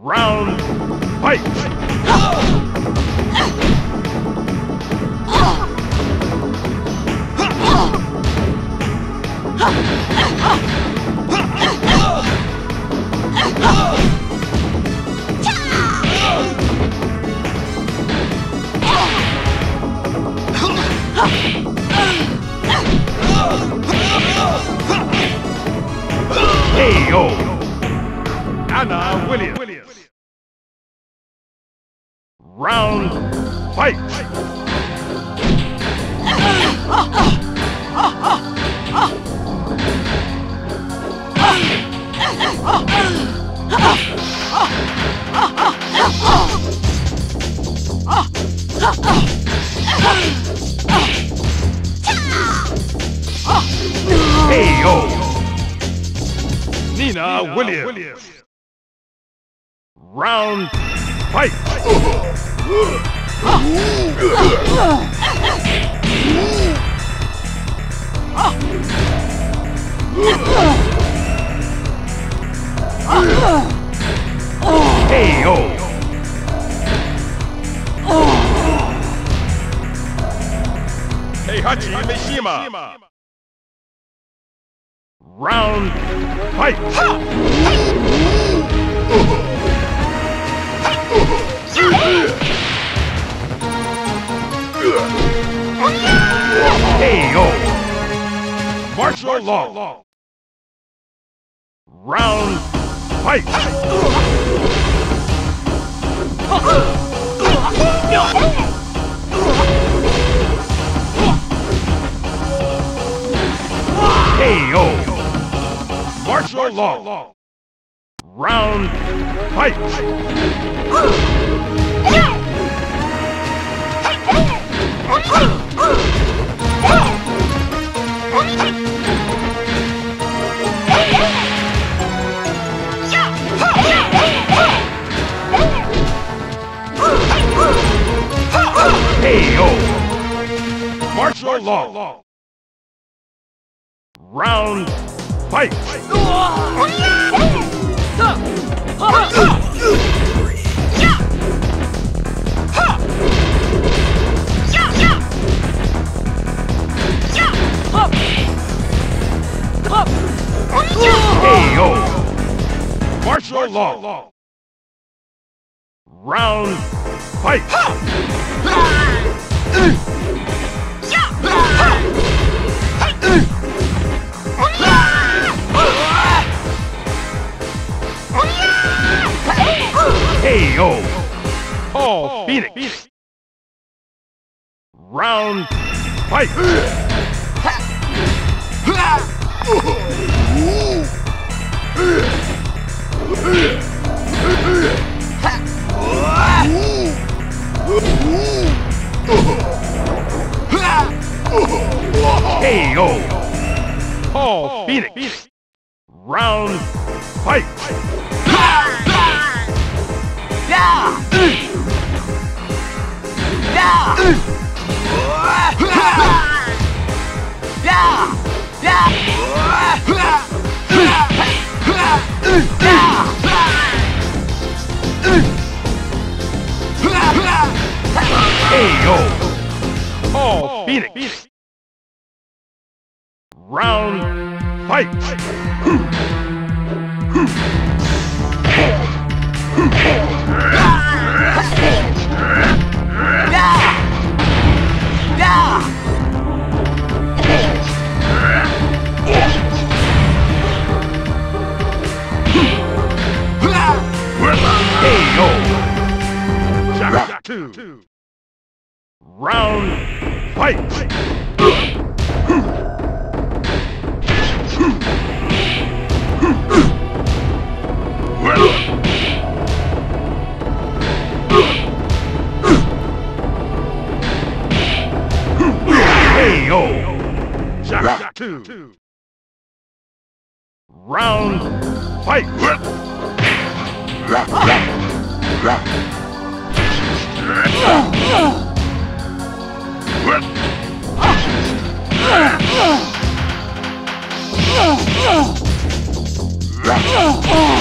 Round, fight! Hey-yo! Anna Williams. Round, fight! Hey-yo! Nina Williams. Round, fight! Hey-yo! Heihachi Mishima. Round, fight! Hey-yo! Martial law. Round, fight! Hey-yo! Martial law. Round, fight! Hey-yo! Martial law. Round, fight! Hey-yo! Martial law. Round, fight! Hey-yo! Oh, Phoenix. Round, fight! Hey-yo! Oh, Phoenix. Round, fight! Hey-yo! Oh, Phoenix. Round, fight! Hey-yo! Shot 2. Round, fight! Hey-yo! Shot 2. Round, fight! Hey-yo!